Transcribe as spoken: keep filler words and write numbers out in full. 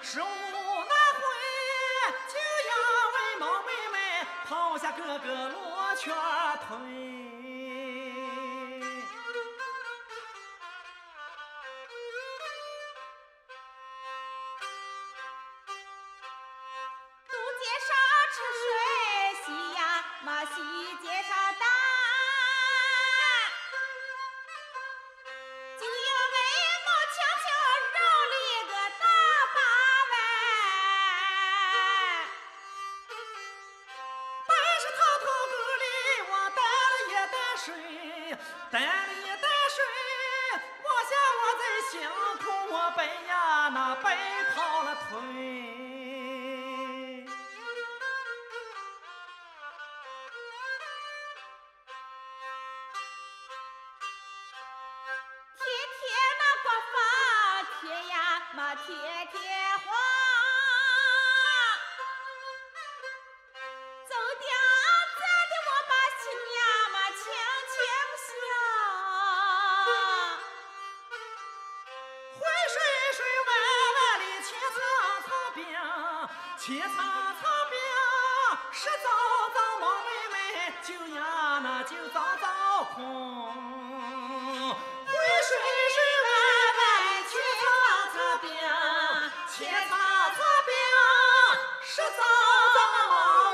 十五难回，就要为毛妹妹抛下哥哥罗圈腿。 西街上打，就因为毛强强绕了一个大八弯， 但是偷偷沟里我带了一袋水，带了一袋水，我想我在辛苦我背呀那背跑了腿。 嘛天天晃，走掉咱的我把心呀嘛轻轻想， 灰水水弯弯的青草草边，青草草边是早早毛妹妹就呀那就早早空，灰水水弯弯青草草边，青草草边是早早毛